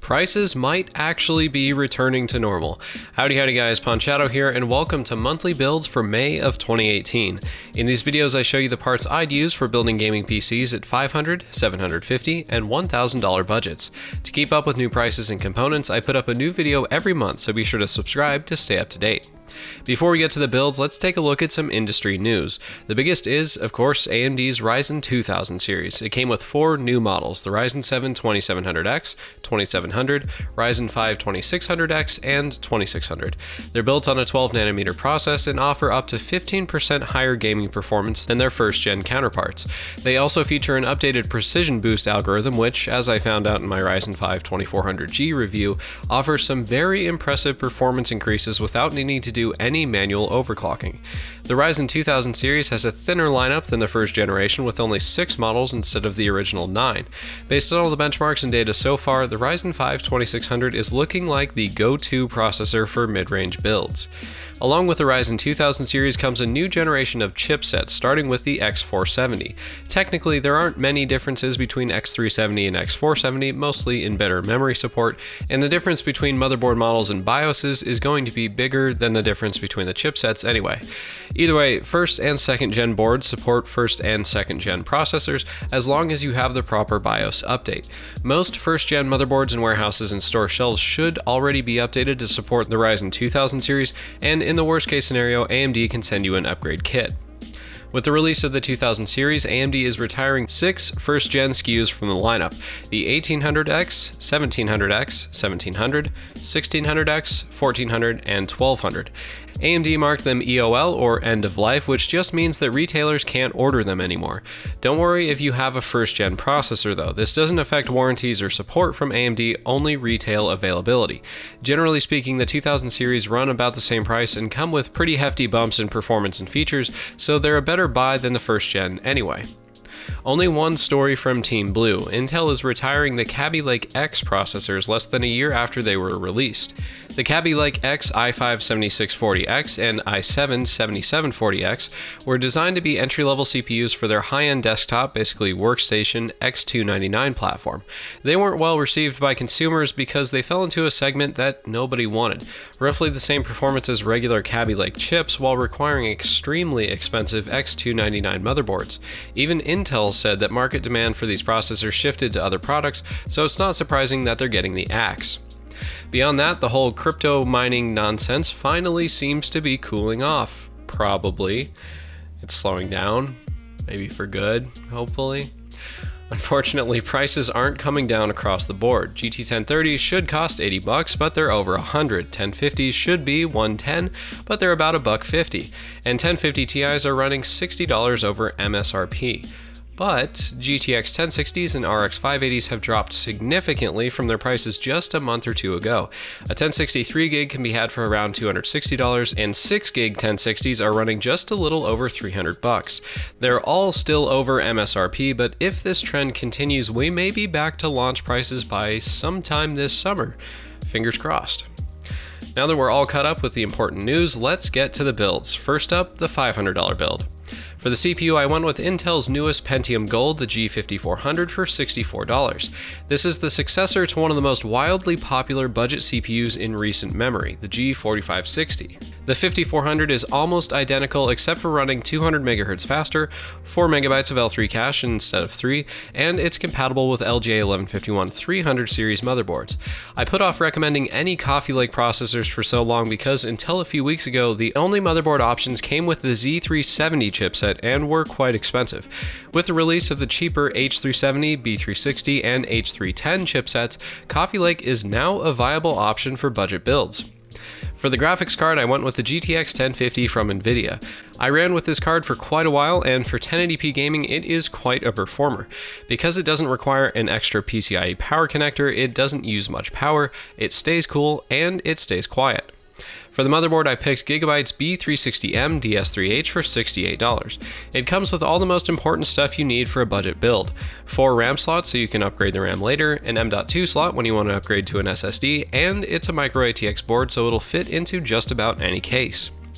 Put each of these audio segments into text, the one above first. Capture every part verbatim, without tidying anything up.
prices might actually be returning to normal. Howdy howdy guys, Ponchato here, and welcome to monthly builds for May of twenty eighteen. In these videos I show you the parts I'd use for building gaming P Cs at five hundred dollars, seven hundred fifty dollars, and one thousand dollar budgets. To keep up with new prices and components, I put up a new video every month, so be sure to subscribe to stay up to date. Before we get to the builds, let's take a look at some industry news. The biggest is, of course, A M D's Ryzen two thousand series. It came with four new models, the Ryzen seven twenty-seven hundred X, twenty-seven hundred, Ryzen five twenty-six hundred X, and twenty-six hundred. They're built on a twelve nanometer process and offer up to fifteen percent higher gaming performance than their first-gen counterparts. They also feature an updated precision boost algorithm which, as I found out in my Ryzen five twenty-four hundred G review, offers some very impressive performance increases without needing to do any manual overclocking. The Ryzen two thousand series has a thinner lineup than the first generation, with only six models instead of the original nine. Based on all the benchmarks and data so far, the Ryzen five twenty-six hundred is looking like the go-to processor for mid-range builds. Along with the Ryzen two thousand series comes a new generation of chipsets, starting with the X four seventy. Technically, there aren't many differences between X three seventy and X four seventy, mostly in better memory support, and the difference between motherboard models and BIOSes is going to be bigger than the difference between the chipsets anyway. Either way, first and second gen boards support first and second gen processors as long as you have the proper BIOS update. Most first gen motherboards in warehouses and store shelves should already be updated to support the Ryzen two thousand series, and in the worst case scenario, A M D can send you an upgrade kit. With the release of the two thousand series, A M D is retiring six first-gen S K Us from the lineup: the eighteen hundred X, seventeen hundred X, seventeen hundred, sixteen hundred X, fourteen hundred, and twelve hundred. A M D marked them E O L, or end of life, which just means that retailers can't order them anymore. Don't worry if you have a first-gen processor though. This doesn't affect warranties or support from A M D, only retail availability. Generally speaking, the two thousand series run about the same price and come with pretty hefty bumps in performance and features, so they're a better buy than the first gen anyway. Only one story from Team Blue. Intel is retiring the Kaby Lake X processors less than a year after they were released. The Kaby Lake X i five seventy-six forty X and i seven seventy-seven forty X were designed to be entry-level C P Us for their high-end desktop, basically workstation, X two ninety-nine platform. They weren't well received by consumers because they fell into a segment that nobody wanted. Roughly the same performance as regular Kaby Lake chips while requiring extremely expensive X two ninety-nine motherboards. Even Intel said that market demand for these processors shifted to other products, so it's not surprising that they're getting the axe. Beyond that, the whole crypto mining nonsense finally seems to be cooling off. Probably. It's slowing down. Maybe for good, hopefully. Unfortunately, prices aren't coming down across the board. G T ten thirties should cost eighty bucks, but they're over one hundred. ten fifties should be one ten, but they're about a buck fifty. And ten fifty Ti's are running sixty dollars over M S R P. But G T X ten sixties and R X five eighties have dropped significantly from their prices just a month or two ago. A ten sixty-three gig can be had for around two hundred sixty dollars, and six gig ten sixties are running just a little over three hundred bucks. They're all still over M S R P, but if this trend continues, we may be back to launch prices by sometime this summer. Fingers crossed. Now that we're all caught up with the important news, let's get to the builds. First up, the five hundred dollar build. For the C P U, I went with Intel's newest Pentium Gold, the G fifty-four hundred, for sixty-four dollars. This is the successor to one of the most wildly popular budget C P Us in recent memory, the G forty-five sixty. The fifty-four hundred is almost identical except for running two hundred megahertz faster, four megabytes of L three cache instead of three, and it's compatible with L J eleven fifty-one three hundred series motherboards. I put off recommending any Coffee Lake processors for so long because until a few weeks ago, the only motherboard options came with the Z three seventy chipset and were quite expensive. With the release of the cheaper H three seventy, B three sixty, and H three ten chipsets, Coffee Lake is now a viable option for budget builds. For the graphics card, I went with the G T X ten fifty from NVIDIA. I ran with this card for quite a while, and for ten eighty p gaming, it is quite a performer. Because it doesn't require an extra P C I E power connector, it doesn't use much power, it stays cool, and it stays quiet. For the motherboard, I picked Gigabyte's B three sixty M D S three H for sixty-eight dollars. It comes with all the most important stuff you need for a budget build. Four RAM slots so you can upgrade the RAM later, an M dot two slot when you want to upgrade to an S S D, and it's a micro A T X board so it'll fit into just about any case.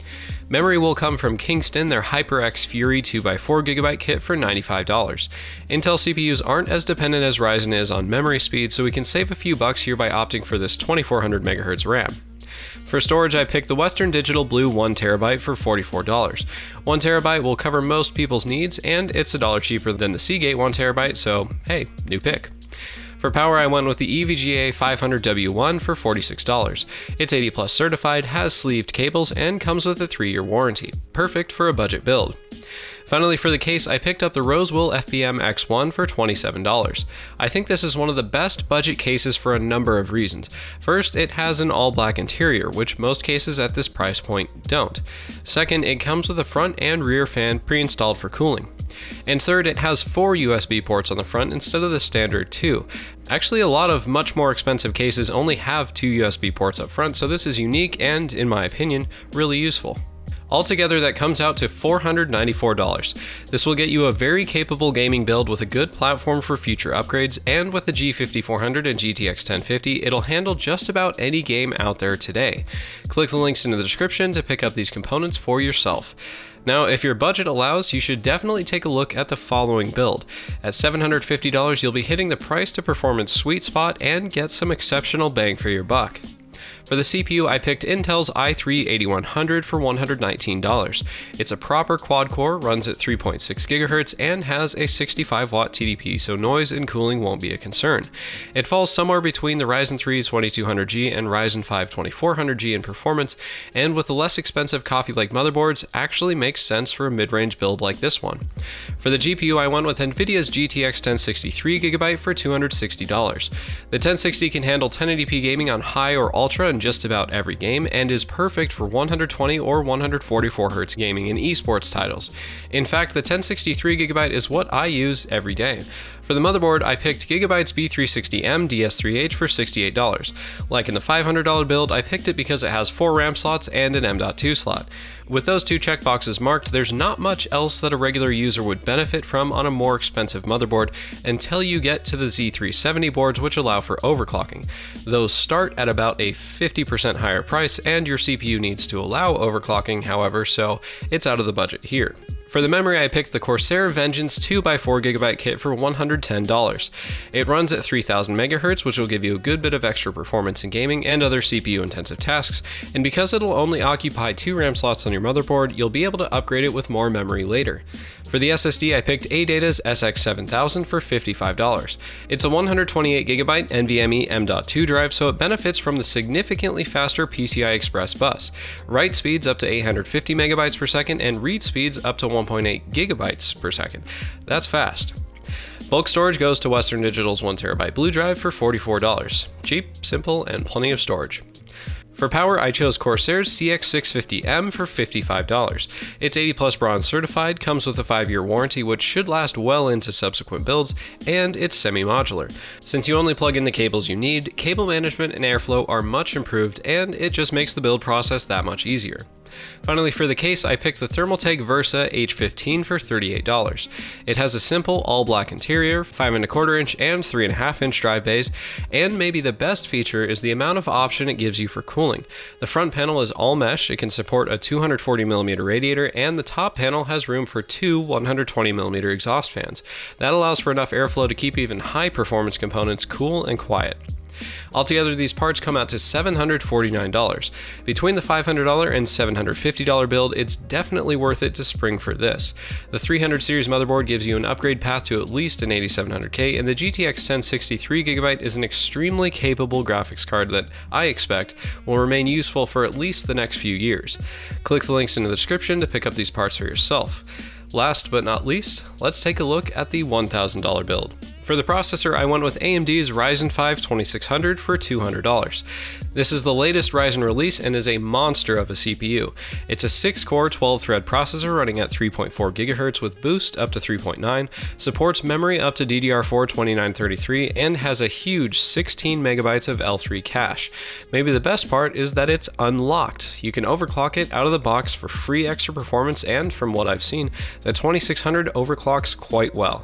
Memory will come from Kingston, their HyperXFury two by four gigabyte kit for ninety-five dollars. Intel C P Us aren't as dependent as Ryzen is on memory speed, so we can save a few bucks here by opting for this twenty-four hundred megahertz RAM. For storage, I picked the Western Digital Blue one terabyte for forty-four dollars. one terabyte will cover most people's needs, and it's a dollar cheaper than the Seagate one terabyte, so hey, new pick. For power, I went with the E V G A five hundred W one for forty-six dollars. It's eighty plus certified, has sleeved cables, and comes with a three year warranty. Perfect for a budget build. Finally, for the case, I picked up the Rosewill F B M X one for twenty-seven dollars. I think this is one of the best budget cases for a number of reasons. First, it has an all-black interior, which most cases at this price point don't. Second, it comes with a front and rear fan pre-installed for cooling. And third, it has four U S B ports on the front instead of the standard two. Actually, a lot of much more expensive cases only have two U S B ports up front, so this is unique and, in my opinion, really useful. Altogether, that comes out to four hundred ninety-four dollars. This will get you a very capable gaming build with a good platform for future upgrades, and with the G fifty-four hundred and G T X ten fifty, it'll handle just about any game out there today. Click the links in the description to pick up these components for yourself. Now, if your budget allows, you should definitely take a look at the following build. At seven hundred fifty dollars, you'll be hitting the price to performance sweet spot and get some exceptional bang for your buck. For the C P U, I picked Intel's i three eighty-one hundred for one hundred nineteen dollars. It's a proper quad-core, runs at three point six gigahertz, and has a sixty-five watt T D P, so noise and cooling won't be a concern. It falls somewhere between the Ryzen three twenty-two hundred G and Ryzen five twenty-four hundred G in performance, and with the less expensive Coffee Lake motherboards, actually makes sense for a mid-range build like this one. For the G P U, I went with NVIDIA's G T X ten sixty-three gigabyte for two hundred sixty dollars. The ten sixty can handle ten eighty p gaming on high or ultra in just about every game, and is perfect for one hundred twenty or one hundred forty-four hertz gaming in esports titles. In fact, the ten sixty-three gigabyte is what I use every day. For the motherboard, I picked Gigabyte's B three sixty M D S three H for sixty-eight dollars. Like in the five hundred dollar build, I picked it because it has four RAM slots and an M dot two slot. With those two checkboxes marked, there's not much else that a regular user would benefit from on a more expensive motherboard until you get to the Z three seventy boards, which allow for overclocking. Those start at about a fifty percent higher price, and your C P U needs to allow overclocking, however, so it's out of the budget here. For the memory, I picked the Corsair Vengeance two by four gigabyte kit for one hundred ten dollars. It runs at three thousand megahertz, which will give you a good bit of extra performance in gaming and other C P U intensive tasks, and because it'll only occupy two RAM slots on your motherboard, you'll be able to upgrade it with more memory later. For the S S D, I picked ADATA's S X seven thousand for fifty-five dollars. It's a one hundred twenty-eight gigabyte NVMe M dot two drive, so it benefits from the significantly faster P C I Express bus. Write speeds up to eight hundred fifty megabytes per second, and read speeds up to one point eight gigabytes per second. That's fast. Bulk storage goes to Western Digital's one terabyte Blue drive for forty-four dollars. Cheap, simple, and plenty of storage. For power, I chose Corsair's C X six fifty M for fifty-five dollars. It's eighty plus bronze certified, comes with a five year warranty which should last well into subsequent builds, and it's semi-modular. Since you only plug in the cables you need, cable management and airflow are much improved, and it just makes the build process that much easier. Finally, for the case, I picked the ThermalTake Versa H fifteen for thirty-eight dollars. It has a simple all-black interior, five and a quarter inch and three and a half inch drive bays, and maybe the best feature is the amount of option it gives you for cooling. The front panel is all mesh, it can support a two hundred forty millimeter radiator, and the top panel has room for two one hundred twenty millimeter exhaust fans. That allows for enough airflow to keep even high-performance components cool and quiet. Altogether, these parts come out to seven hundred forty-nine dollars. Between the five hundred dollar and seven hundred fifty dollar build, it's definitely worth it to spring for this. The three hundred series motherboard gives you an upgrade path to at least an eighty-seven hundred K, and the G T X ten sixty-three gigabyte is an extremely capable graphics card that I expect will remain useful for at least the next few years. Click the links in the description to pick up these parts for yourself. Last but not least, let's take a look at the one thousand dollar build. For the processor, I went with A M D's Ryzen five twenty-six hundred for two hundred dollars. This is the latest Ryzen release and is a monster of a C P U. It's a six core, twelve thread processor running at three point four gigahertz with boost up to three point nine, supports memory up to D D R four twenty-nine thirty-three, and has a huge sixteen megabytes of L three cache. Maybe the best part is that it's unlocked. You can overclock it out of the box for free extra performance, and from what I've seen, the twenty-six hundred overclocks quite well.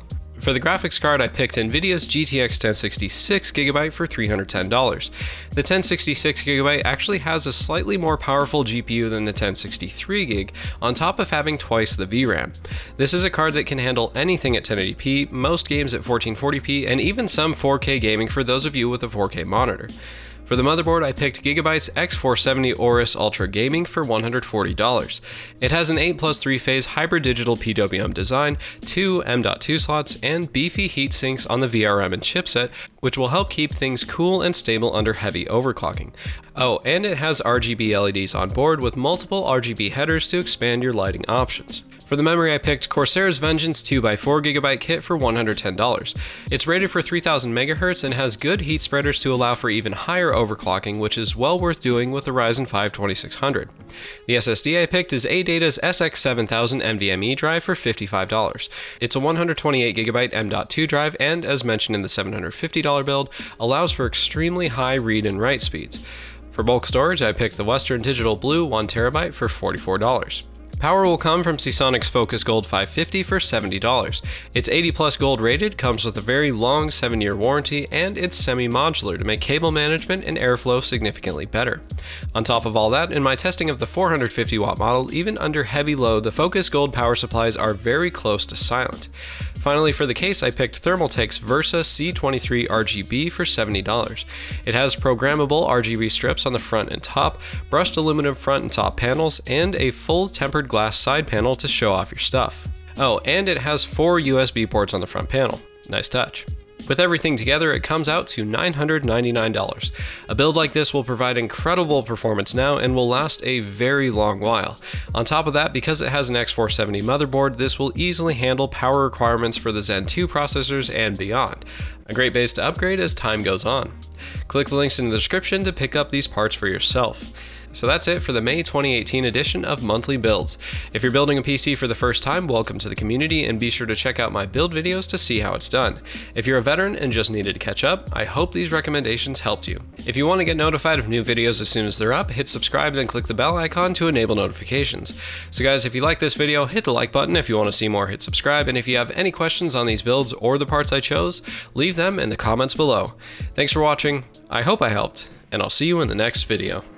For the graphics card, I picked NVIDIA's G T X ten sixty-six Gigabyte for three hundred ten dollars. The ten sixty-six Gigabyte actually has a slightly more powerful G P U than the ten sixty-three gig, on top of having twice the V RAM. This is a card that can handle anything at ten eighty p, most games at fourteen forty p, and even some four K gaming for those of you with a four K monitor. For the motherboard, I picked Gigabyte's X four seventy AORUS ULTRAGAMING for one hundred forty dollars. It has an eight plus three phase hybrid digital P W M design, two M dot two slots, and beefy heat sinks on the V R M and chipset, which will help keep things cool and stable under heavy overclocking. Oh, and it has R G B L E Ds on board with multiple R G B headers to expand your lighting options. For the memory, I picked Corsair's Vengeance two by four gigabyte kit for one hundred ten dollars. It's rated for three thousand megahertz and has good heat spreaders to allow for even higher overclocking, which is well worth doing with the Ryzen five twenty-six hundred. The S S D I picked is ADATA's S X seven thousand NVMe drive for fifty-five dollars. It's a one hundred twenty-eight gigabyte M dot two drive and, as mentioned in the seven hundred fifty dollar build, allows for extremely high read and write speeds. For bulk storage, I picked the Western Digital Blue one terabyte for forty-four dollars. Power will come from Seasonic's Focus Gold five fifty for seventy dollars. It's eighty plus gold rated, comes with a very long seven year warranty, and it's semi-modular to make cable management and airflow significantly better. On top of all that, in my testing of the four hundred fifty watt model, even under heavy load, the Focus Gold power supplies are very close to silent. Finally, for the case, I picked ThermalTake's Versa C twenty-three R G B for seventy dollars. It has programmable R G B strips on the front and top, brushed aluminum front and top panels, and a full tempered glass side panel to show off your stuff. Oh, and it has four U S B ports on the front panel. Nice touch. With everything together, it comes out to nine hundred ninety-nine dollars. A build like this will provide incredible performance now and will last a very long while. On top of that, because it has an X four seventy motherboard, this will easily handle power requirements for the Zen two processors and beyond. A great base to upgrade as time goes on. Click the links in the description to pick up these parts for yourself. So that's it for the May twenty eighteen edition of Monthly Builds. If you're building a P C for the first time, welcome to the community and be sure to check out my build videos to see how it's done. If you're a veteran and just needed to catch up, I hope these recommendations helped you. If you want to get notified of new videos as soon as they're up, hit subscribe then click the bell icon to enable notifications. So guys, if you like this video, hit the like button. If you want to see more, hit subscribe, and if you have any questions on these builds or the parts I chose, leave them in the comments below. Thanks for watching, I hope I helped, and I'll see you in the next video.